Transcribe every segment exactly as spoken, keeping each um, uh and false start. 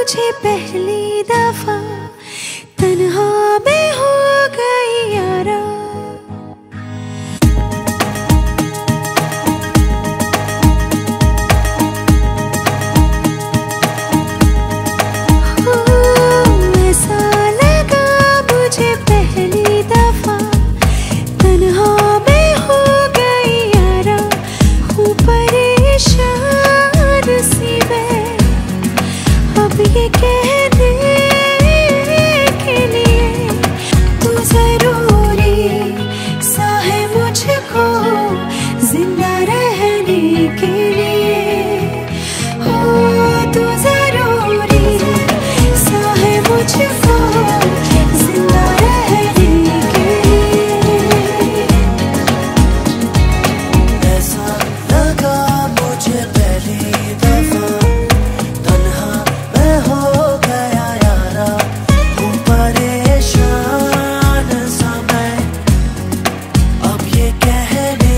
मुझे पहली दफा तन्हा में हो गई यारा। ऐसा लगा मुझे पहली दफा तन्हा में हो गई यारा। हूँ परेशान सी मैं अब ये कहने के लिए, तू जरूरी सा है मुझको जिंदा रहने के लिए। हो तू जरूरी सा है मुझको जिंदा रहने के लिए। ऐसा लगा मुझे पहली दफा तन्हा मैं हो गया यारा। हूँ परेशान सा मैं अब ये कहने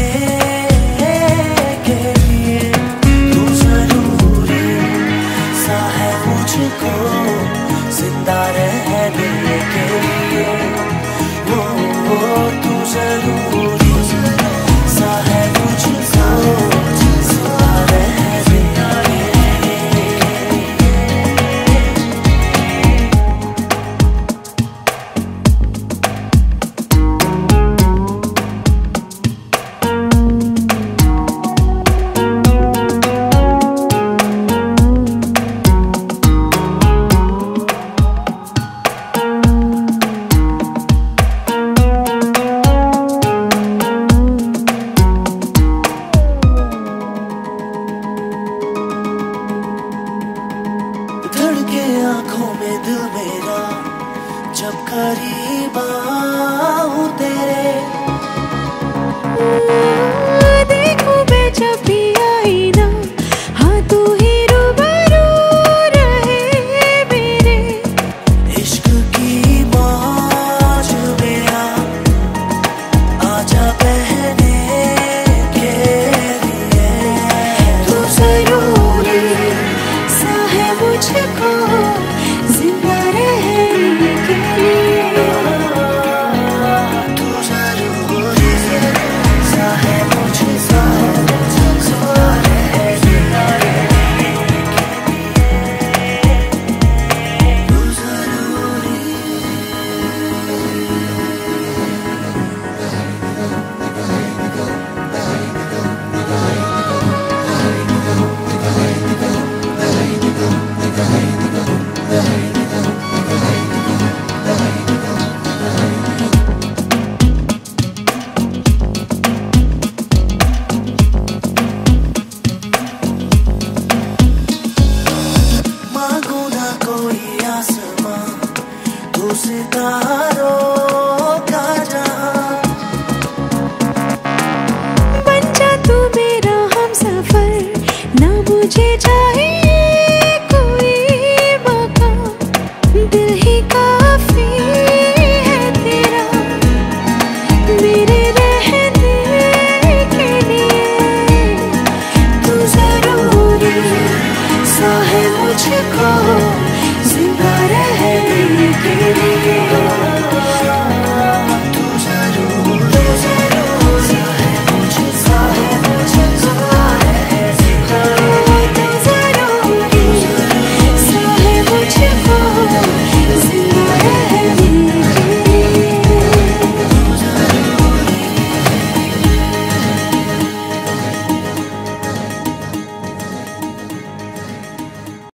के लिए, तू जरूरी सा है मुझको जिंदा रहने के लिए। वो तू जरूरी सा है मुझको जिंदा रहने के लिए। धड़के आंखों में दिल मेरा जब करीब आऊं तेरे। देखूं मैं जब भी आई ना, हाँ तू ही रूबरू रहे मेरे। इश्क की मौज में आ आजा बहने के लिए। तू जरूरी सा है मुझको जिंदा रहने के लिए। तू जरूरी सा है मुझको जिंदा रहने के लिए। तू जरूरी। मांगू ना कोई आसमां, तू सितारा